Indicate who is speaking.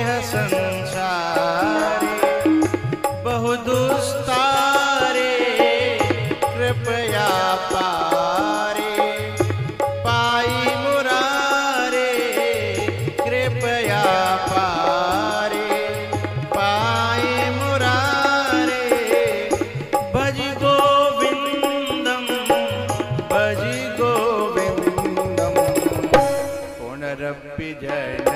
Speaker 1: इह संसारे बहु दुस्तारे कृपया पारे पाई मुरारे कृपया पारे पाई मुरारे भज गोविंदम पुनरपि जन